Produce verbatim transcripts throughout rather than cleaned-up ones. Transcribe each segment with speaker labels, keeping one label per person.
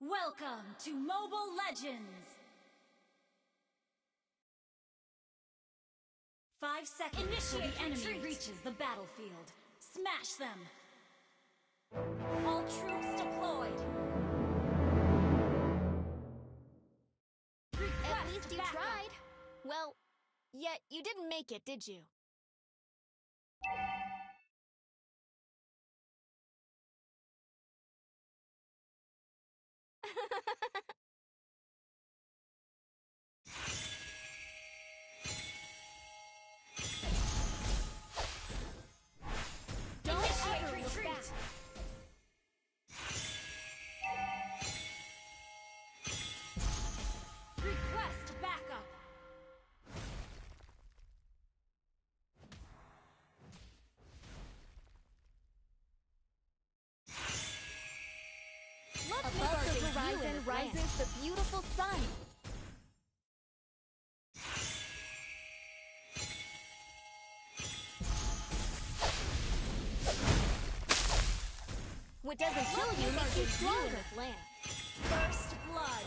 Speaker 1: Welcome to Mobile Legends! Five seconds till the enemy reaches the battlefield. Smash them! All troops deployed!
Speaker 2: At least you tried. Well, yet you didn't make it, did you?
Speaker 1: Don't ever look back! Request backup!
Speaker 2: Above the horizon rises the beautiful sun. What doesn't kill you makes you stronger in this land.
Speaker 1: First blood!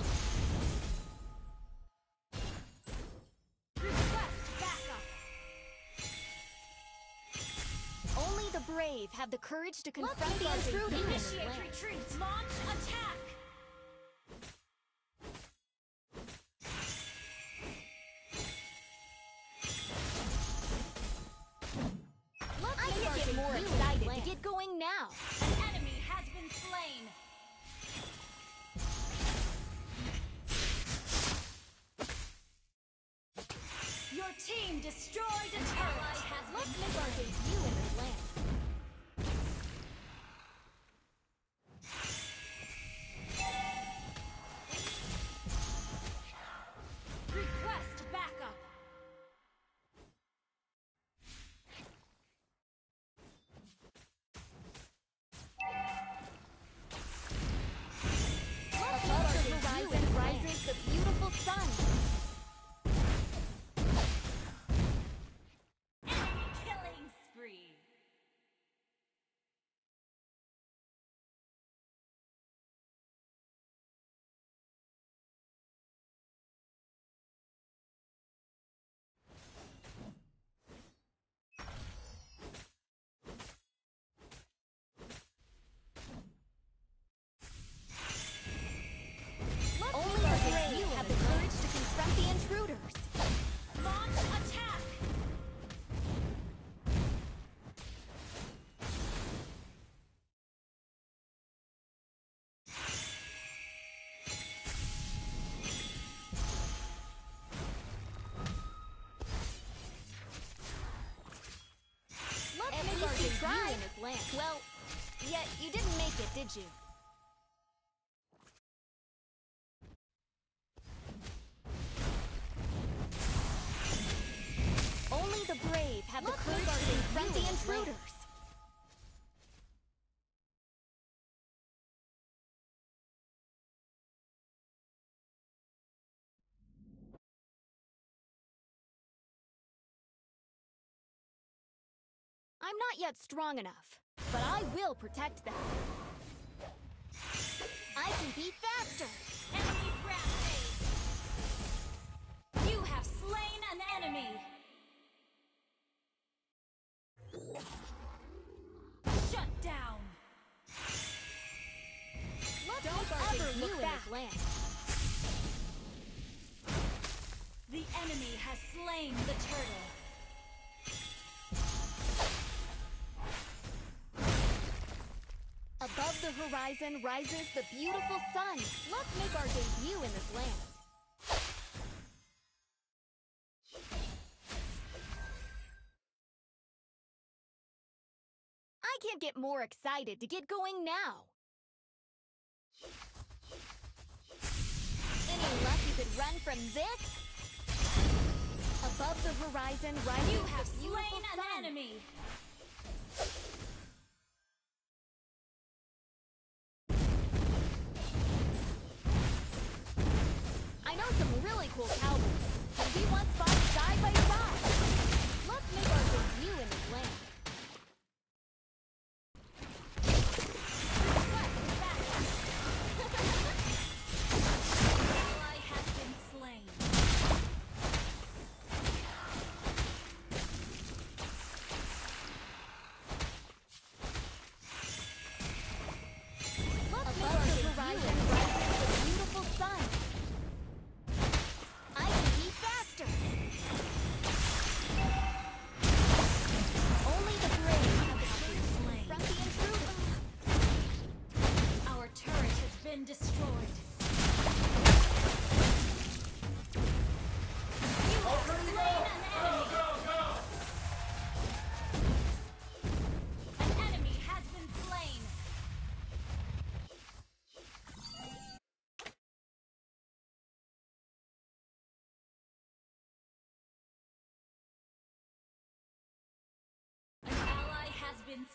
Speaker 1: Request backup!
Speaker 2: Only the brave have the courage to confront the intruder in this
Speaker 1: Initiate
Speaker 2: land.
Speaker 1: retreat! Launch attack!
Speaker 2: I can get more excited to get going now.
Speaker 1: An enemy has been slain! Your team destroyed a turret!
Speaker 2: Let's make our debut in this land.
Speaker 1: Request backup!
Speaker 2: Above the horizon rises the beautiful sun.
Speaker 1: Enemy killing spree!
Speaker 2: Only the brave have the courage to confront the intruders.
Speaker 1: Launch attack!
Speaker 2: Let's At least you tried in this land. Well, yet you didn't make it, did you? Only the brave have
Speaker 1: Let's
Speaker 2: the courage to confront the intruders. I'm not yet strong enough, but I will protect them. I can be faster.
Speaker 1: Enemy rampage! You have slain an enemy! Shut down!
Speaker 2: Let's
Speaker 1: Don't
Speaker 2: make our
Speaker 1: ever
Speaker 2: debut
Speaker 1: look
Speaker 2: in
Speaker 1: back.
Speaker 2: this land.
Speaker 1: The enemy has slain the turtle.
Speaker 2: Above the horizon rises the beautiful sun. Let's make our debut in this land. I can't get more excited to get going now. Any luck you could run from this? Above the horizon rises
Speaker 1: You have
Speaker 2: the beautiful
Speaker 1: slain an
Speaker 2: sun.
Speaker 1: enemy!
Speaker 2: I know some really cool cowboys, and we once fought side by side. Let's make our debut in this land.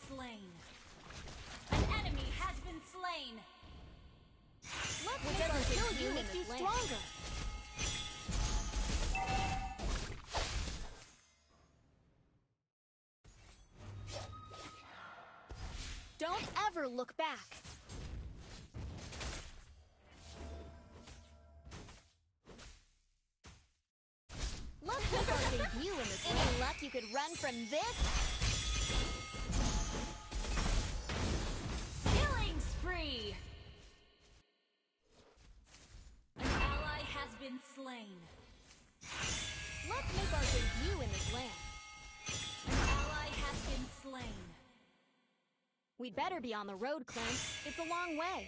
Speaker 1: slain. An enemy has been slain.
Speaker 2: Let's Whatever kills you makes you stronger. Don't ever look back. Let's make our debut in this. Any luck you could run from this?
Speaker 1: Killing spree! An ally has been slain.
Speaker 2: Let's make our debut in this land.
Speaker 1: An ally has been slain.
Speaker 2: We'd better be on the road, Clint. It's a long way.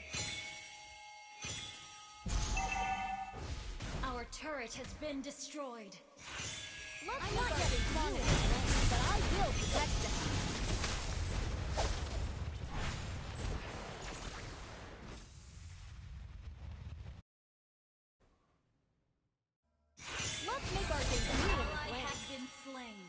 Speaker 1: Our turret has been destroyed.
Speaker 2: Let's I'm not yet as strong as them, but I will protect them. Let's make our debut in this land.
Speaker 1: Has been slain.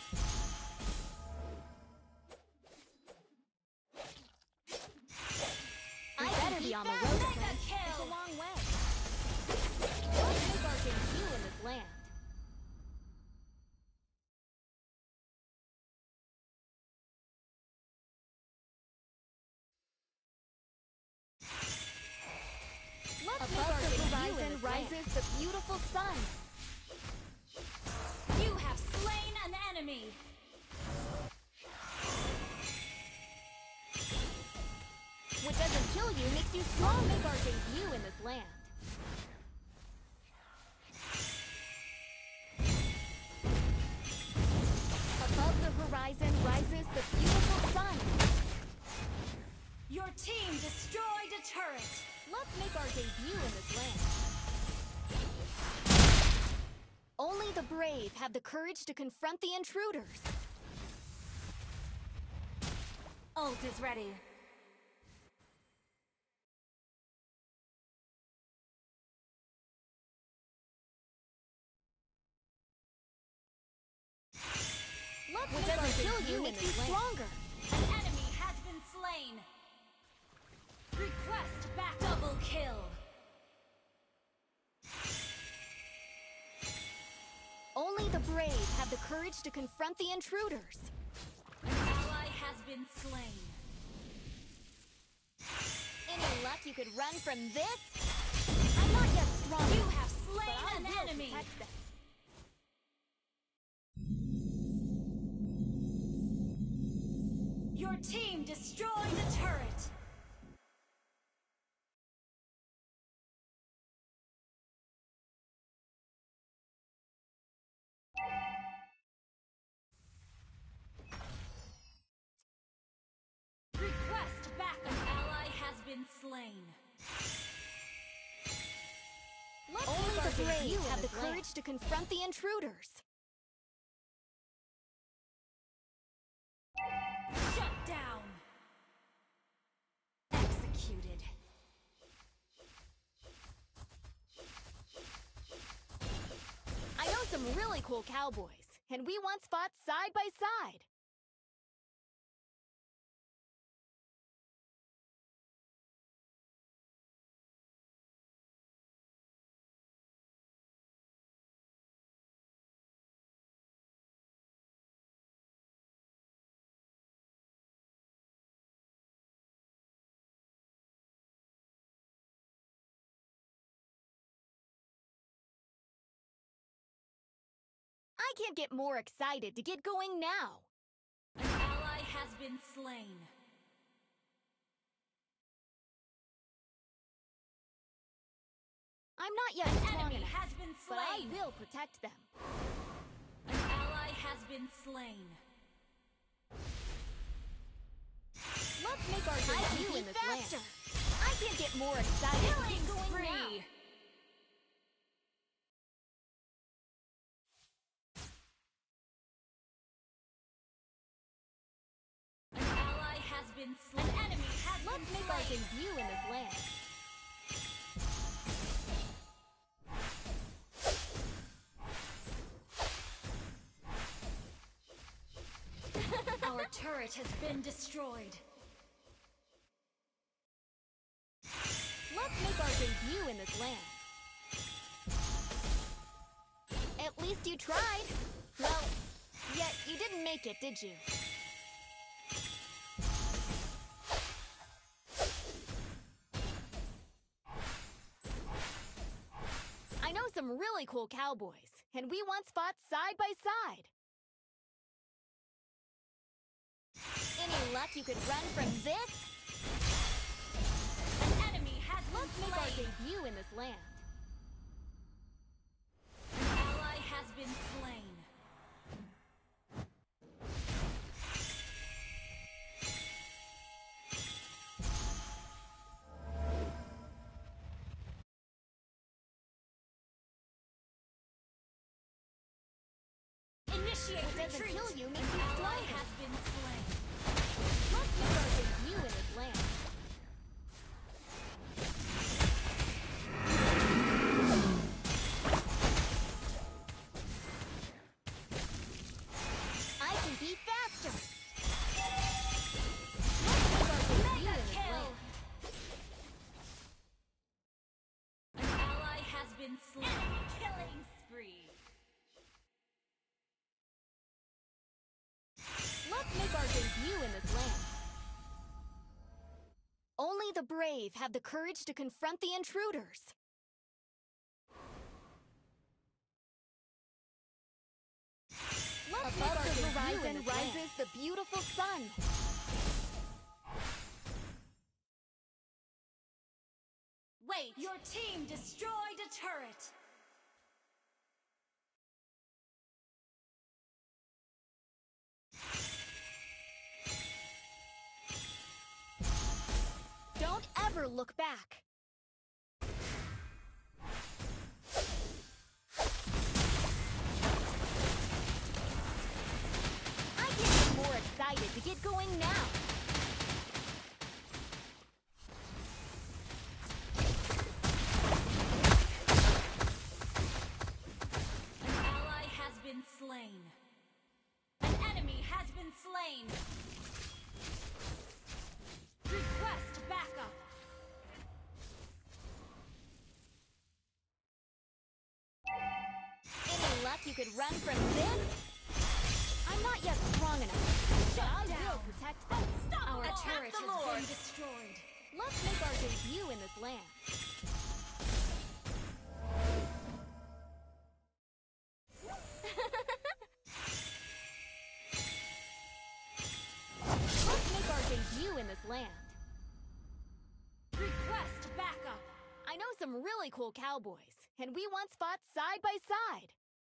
Speaker 2: I better be on the road, Clint. It's a long way. Let's make our debut in this land. Let's make our debut in this land. Rises the beautiful sun.
Speaker 1: You have slain an enemy.
Speaker 2: What doesn't kill you makes you strong. Make our debut in this land. Above the horizon rises the beautiful sun.
Speaker 1: Your team destroyed a turret.
Speaker 2: Let's make our debut in this land. Only the brave have the courage to confront the intruders.
Speaker 1: Ult is ready.
Speaker 2: Let's what doesn't kill you makes you stronger.
Speaker 1: An enemy has been slain. Request back double kill.
Speaker 2: Only the brave have the courage to confront the intruders.
Speaker 1: An ally has been slain.
Speaker 2: Any luck you could run from this? I'm not yet strong.
Speaker 1: You have slain an enemy. Your team destroyed a turret. Request back. An ally has been slain.
Speaker 2: Let's Only the brave have the courage land. to confront the intruders.
Speaker 1: Shut down. Executed.
Speaker 2: I know some really cool cowboys, and we once fought side by side. I can't get more excited to get going now.
Speaker 1: An ally has been slain.
Speaker 2: I'm not yet
Speaker 1: An
Speaker 2: strong
Speaker 1: enemy
Speaker 2: enough,
Speaker 1: has been
Speaker 2: but I
Speaker 1: slain.
Speaker 2: will protect them.
Speaker 1: An ally has been slain.
Speaker 2: Let's make our debut in this faster. land. I can't get more excited to
Speaker 1: Killing
Speaker 2: get going
Speaker 1: spree.
Speaker 2: now.
Speaker 1: Been slain. An enemy has
Speaker 2: Let's
Speaker 1: been
Speaker 2: make
Speaker 1: slain.
Speaker 2: our debut in this land.
Speaker 1: Our turret has been destroyed.
Speaker 2: Let's make our debut in this land. At least you tried. Well, yet you didn't make it, did you? I know some really cool cowboys, and we once fought side by side. Any luck you could run from this?
Speaker 1: An enemy has been
Speaker 2: Let's make our
Speaker 1: slain.
Speaker 2: debut in this land.
Speaker 1: An ally has been slain. Initiate
Speaker 2: What doesn't
Speaker 1: retreat.
Speaker 2: kill you makes
Speaker 1: An
Speaker 2: you
Speaker 1: ally
Speaker 2: stronger.
Speaker 1: has been slain.
Speaker 2: Let's make our debut in this land. I can be faster. Let's make our debut in this
Speaker 1: Kill.
Speaker 2: land.
Speaker 1: An ally has been slain. Enemy killing spree.
Speaker 2: Let's make our debut in this land. Only the brave have the courage to confront the intruders. Let's Above the horizon rises the beautiful sun.
Speaker 1: Wait! Your team destroyed a turret!
Speaker 2: Don't ever look back. I can't get more excited to get going now.
Speaker 1: An ally has been slain. An enemy has been slain. Request backup.
Speaker 2: Any luck you could run from this? I'm not yet strong enough.
Speaker 1: Shut
Speaker 2: I
Speaker 1: down.
Speaker 2: will protect them.
Speaker 1: Stop! Our
Speaker 2: Attack
Speaker 1: turret
Speaker 2: the
Speaker 1: has
Speaker 2: Lord.
Speaker 1: been destroyed.
Speaker 2: Let's make our debut in this land. Let's make our debut in this land.
Speaker 1: Request backup.
Speaker 2: I know some really cool cowboys, and we once fought side by side.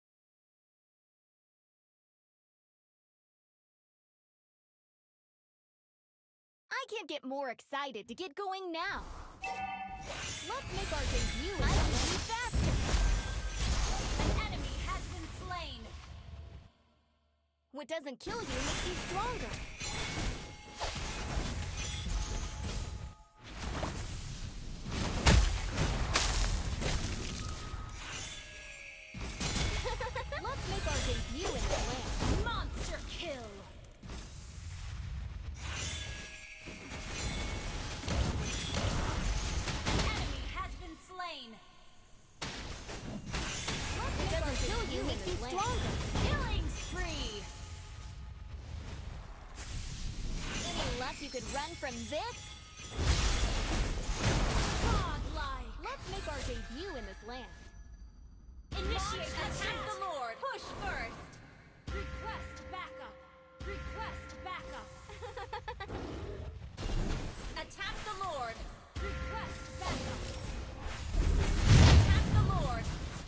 Speaker 2: I can't get more excited to get going now. Let's make our debut in this land faster.
Speaker 1: An enemy has been slain.
Speaker 2: What doesn't kill you makes you stronger. Let's make our debut in this land.
Speaker 1: Monster kill. An enemy has been slain.
Speaker 2: What doesn't kill you makes you stronger.
Speaker 1: Killing spree.
Speaker 2: Any luck you could run from this?
Speaker 1: Godlike.
Speaker 2: Let's make our debut in this land.
Speaker 1: Initiate attack the Lord. Push first. Request backup. Request backup. Attack the Lord. Request backup. Attack the Lord.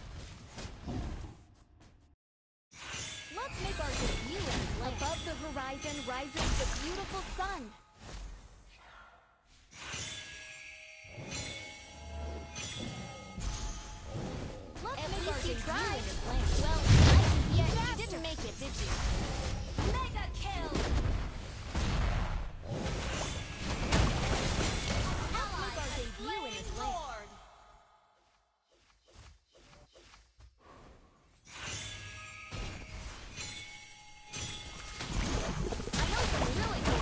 Speaker 2: Let's make our debut in this land. Above the horizon rises the beautiful sun. Let's At make our you tried. In this land. Well, I, yet you didn't make it, did you?
Speaker 1: Mega kill.
Speaker 2: Let's make our debut in this land.
Speaker 1: Lord.
Speaker 2: I know some really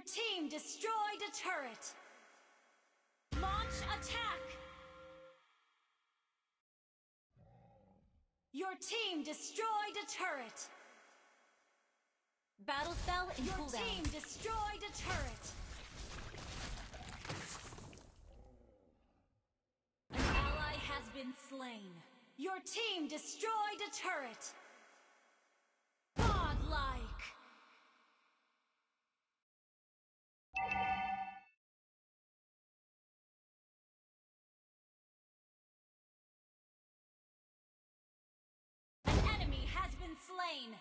Speaker 1: team destroyed a turret. Launch attack. Your team destroyed a turret.
Speaker 2: Battle spell and
Speaker 1: Your
Speaker 2: cooldown.
Speaker 1: team destroyed a turret. An ally has been slain. Your team destroyed a turret. Godlike. An enemy has been slain.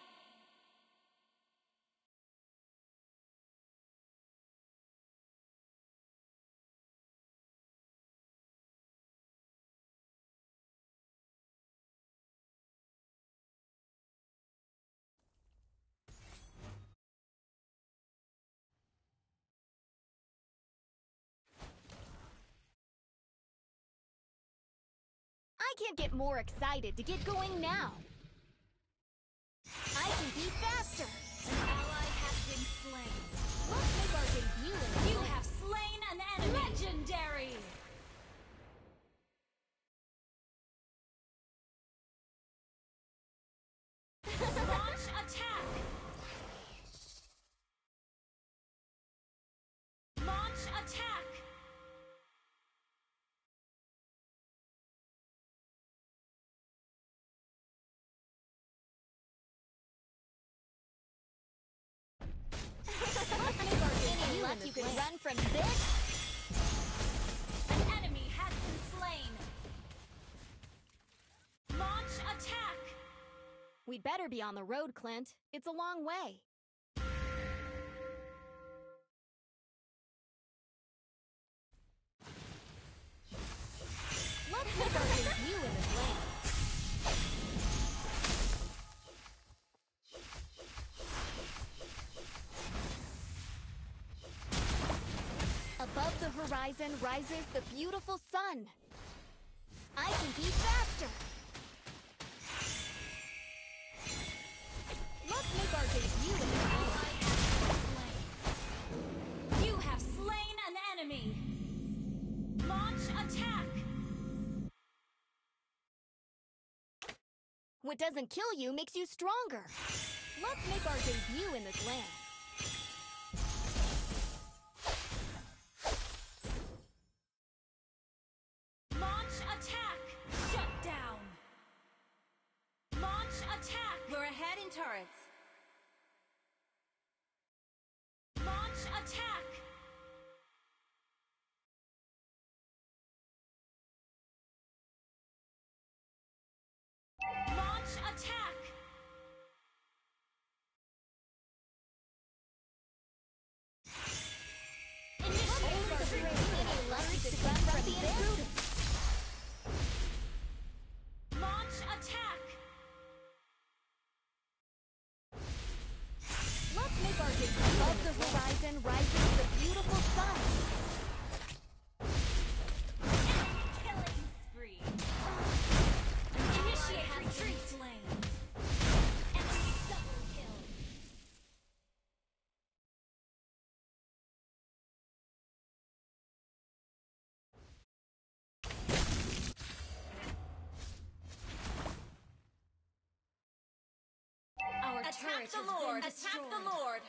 Speaker 2: I can't get more excited to get going now. I can be faster.
Speaker 1: An ally has been slain.
Speaker 2: Let's make our debut in the
Speaker 1: You
Speaker 2: game.
Speaker 1: have slain an enemy. Legendary. Launch attack. Launch attack.
Speaker 2: Any luck you can run from this?
Speaker 1: An enemy has been slain. Launch attack.
Speaker 2: We'd better be on the road, Clint. It's a long way. Let's make our debut in this land. Above the horizon rises the beautiful sun. I can be faster. Let's make our debut in the
Speaker 1: Ally
Speaker 2: game.
Speaker 1: has been slain. You have slain an enemy. Launch attack.
Speaker 2: What doesn't kill you makes you stronger. Let's make our debut in this land.
Speaker 1: Launch attack. Shut down. Launch attack. We're ahead in turrets. Launch attack. Launch attack. Initiate retreat.
Speaker 2: Any luck to run from the intruder?
Speaker 1: Launch attack.
Speaker 2: Let's make our debut. Above the horizon rises the beautiful sun.
Speaker 1: Enemy killing spree. Initiate retreat. Slain. Enemy double kill. Our
Speaker 3: Attack
Speaker 1: turret
Speaker 3: the
Speaker 1: has
Speaker 3: Lord!
Speaker 1: been
Speaker 3: Attack the
Speaker 1: destroyed.
Speaker 3: Lord!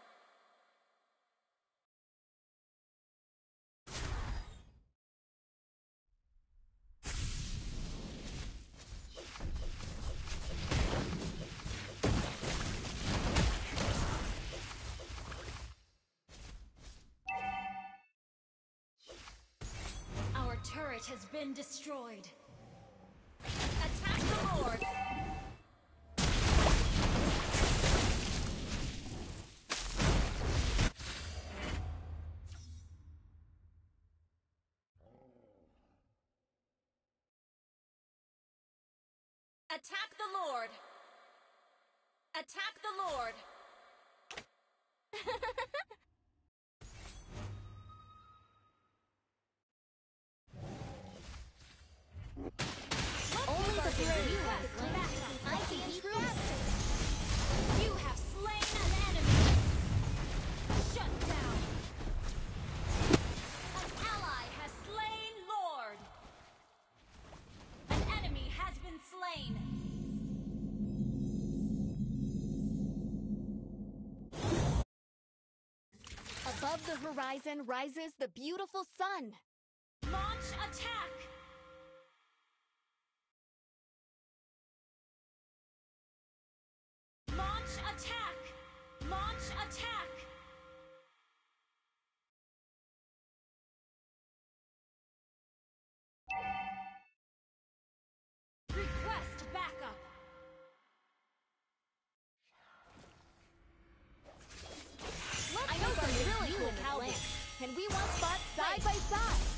Speaker 1: Our turret has been destroyed.
Speaker 3: Attack the Lord! Attack the Lord! Attack the Lord!
Speaker 2: Only the brave.
Speaker 1: Request backup.
Speaker 2: I can be faster.
Speaker 1: You have slain an enemy. Shut down.
Speaker 2: Above the horizon rises the beautiful sun.
Speaker 3: Launch attack! Launch attack! Launch attack! Request backup!
Speaker 2: Let's I know some really cool cowboys. Can we once fight side by side?